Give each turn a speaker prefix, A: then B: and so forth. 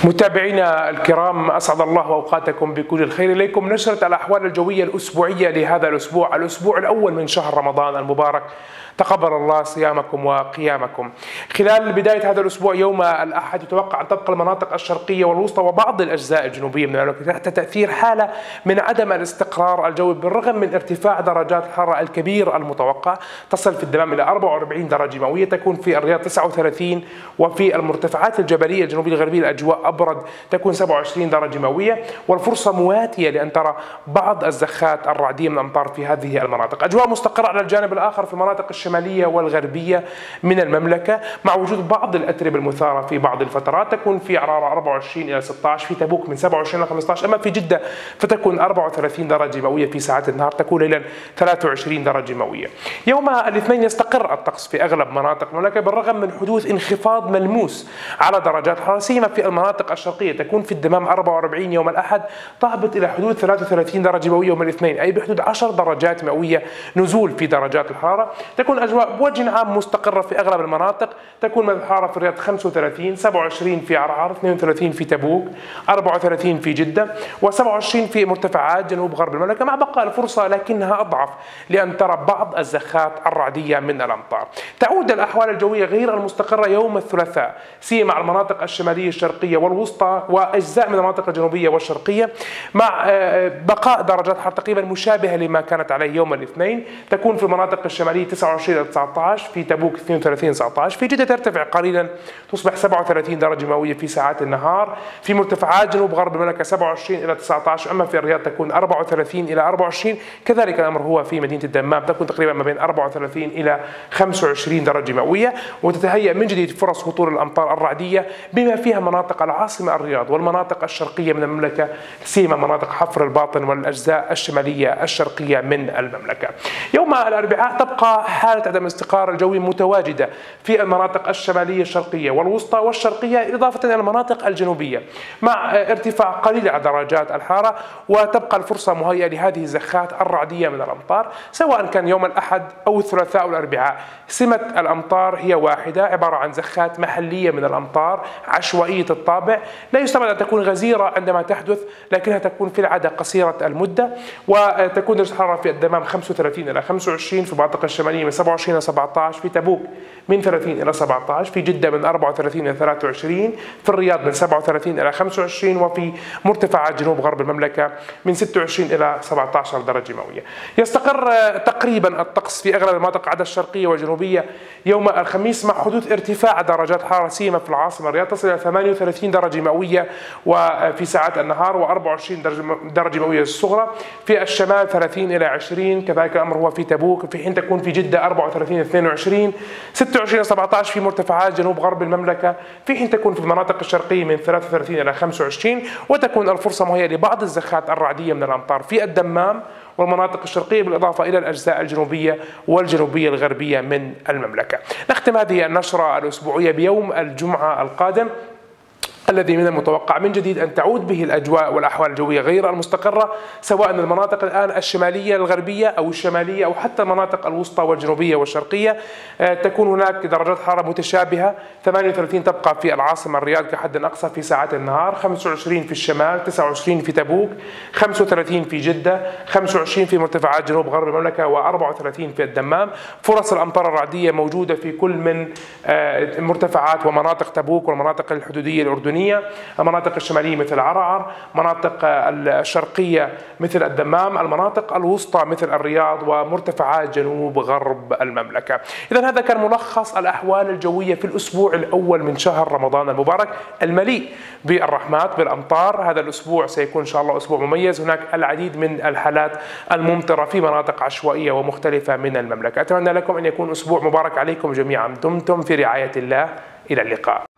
A: متابعينا الكرام، أسعد الله أوقاتكم بكل الخير. إليكم نشرة الأحوال الجوية الأسبوعية لهذا الأسبوع الأول من شهر رمضان المبارك. تقبل الله صيامكم وقيامكم. خلال بداية هذا الأسبوع يوم الأحد يتوقع أن تبقى المناطق الشرقية والوسطى وبعض الأجزاء الجنوبية من المملكة تحت تأثير حالة من عدم الاستقرار الجوي، بالرغم من ارتفاع درجات الحرارة الكبير المتوقع. تصل في الدمام إلى 44 درجة مئوية، تكون في الرياض 39، وفي المرتفعات الجبلية الجنوبية الغربية الأجواء أبرد تكون 27 درجة مئوية، والفرصة مواتية لأن ترى بعض الزخات الرعدية من الأمطار في هذه المناطق. أجواء مستقرة على الجانب الآخر في المناطق الشمالية والغربية من المملكة، مع وجود بعض الأتربة المثارة في بعض الفترات. تكون في عرارة 24 إلى 16، في تبوك من 27 إلى 15، أما في جدة فتكون 34 درجة مئوية في ساعات النهار، تكون ليلا 23 درجة مئوية. يوم الاثنين يستقر الطقس في أغلب مناطق المملكة، بالرغم من حدوث انخفاض ملموس على درجات الحرارة، سيما في المناطق الشرقية. تكون في الدمام 44 يوم الأحد، تهبط إلى حدود 33 درجة مئوية يوم الاثنين، أي بحدود 10 درجات مئوية نزول في درجات الحرارة. تكون أجواء بوجه عام مستقرة في أغلب المناطق. تكون الحرارة في الرياض 35، 27 في عرعر، 32 في تبوك، 34 في جدة، و27 في مرتفعات جنوب غرب المملكة، مع بقاء الفرصة لكنها أضعف لأن ترى بعض الزخات الرعدية من الأمطار. تعود الأحوال الجوية غير المستقرة يوم الثلاثاء، سيما على المناطق الشمالية الشرقية والوسطى وأجزاء من المناطق الجنوبية والشرقية، مع بقاء درجات حرارة تقريبا مشابهة لما كانت عليه يوم الاثنين. تكون في المناطق الشمالية 29 إلى 19، في تبوك 32 19، في جدة ترتفع قليلا تصبح 37 درجة مئوية في ساعات النهار، في مرتفعات جنوب غرب المملكة 27 إلى 19، أما في الرياض تكون 34 إلى 24. كذلك الأمر هو في مدينة الدمام، تكون تقريبا ما بين 34 إلى 25 درجة مئوية، وتتهيأ من جديد فرص هطول الأمطار الرعدية بما فيها مناطق العاصمة الرياض والمناطق الشرقية من المملكة، سيما مناطق حفر الباطن والأجزاء الشمالية الشرقية من المملكة. يوم الأربعاء تبقى حالة عدم الاستقرار الجوي متواجدة في المناطق الشمالية الشرقية والوسطى والشرقية، إضافة إلى المناطق الجنوبية، مع ارتفاع قليل على درجات الحرارة. وتبقى الفرصة مهيئة لهذه الزخات الرعدية من الأمطار، سواء كان يوم الأحد أو الثلاثاء والأربعاء. سمة الأمطار هي واحدة، عبارة عن زخات محلية من الأمطار عشوائية الطابع، لا يستبعد أن تكون غزيرة عندما تحدث، لكنها تكون في العادة قصيرة المدة. وتكون درجة الحرارة في الدمام 35 إلى 25، في المناطق الشمالية من 27 إلى 17، في تبوك من 30 إلى 17، في جدة من 34 إلى 23، في الرياض من 37 إلى 25، وفي مرتفعات جنوب غرب المملكة من 26 إلى 17 درجة مئوية. يستقر تقريبا الطقس في أغلب المناطق عدا الشرقية والجنوبية يوم الخميس، مع حدوث ارتفاع درجات الحرارة، سيما في العاصمة الرياض تصل إلى 38 درجة مئوية وفي ساعات النهار، و24 درجة مئوية الصغرى. في الشمال 30 إلى 20، كذلك الأمر هو في تبوك، في حين تكون في جدة 34 إلى 22، 26 إلى 17 في مرتفعات جنوب غرب المملكة، في حين تكون في المناطق الشرقية من 33 إلى 25. وتكون الفرصة مهيئة لبعض الزخات الرعدية من الأمطار في الدمام والمناطق الشرقية، بالإضافة إلى الأجزاء الجنوبية والجنوبية الغربية من المملكة. نختم هذه النشرة الأسبوعية بيوم الجمعة القادم، الذي من المتوقع من جديد أن تعود به الأجواء والأحوال الجوية غير المستقرة، سواء المناطق الآن الشمالية الغربية أو الشمالية أو حتى المناطق الوسطى والجنوبية والشرقية. تكون هناك درجات حرارة متشابهة، 38 تبقى في العاصمة الرياض كحد أقصى في ساعات النهار، 25 في الشمال، 29 في تبوك، 35 في جدة، 25 في مرتفعات جنوب غرب المملكة، و34 في الدمام. فرص الأمطار الرعدية موجودة في كل من مرتفعات ومناطق تبوك والمناطق الحدودية الأردنية، المناطق الشمالية مثل عرعر، مناطق الشرقية مثل الدمام، المناطق الوسطى مثل الرياض، ومرتفعات جنوب غرب المملكة. إذن هذا كان ملخص الأحوال الجوية في الأسبوع الأول من شهر رمضان المبارك المليء بالرحمات بالأمطار. هذا الأسبوع سيكون إن شاء الله أسبوع مميز، هناك العديد من الحالات الممطرة في مناطق عشوائية ومختلفة من المملكة. أتمنى لكم أن يكون أسبوع مبارك عليكم جميعا. دمتم في رعاية الله، إلى اللقاء.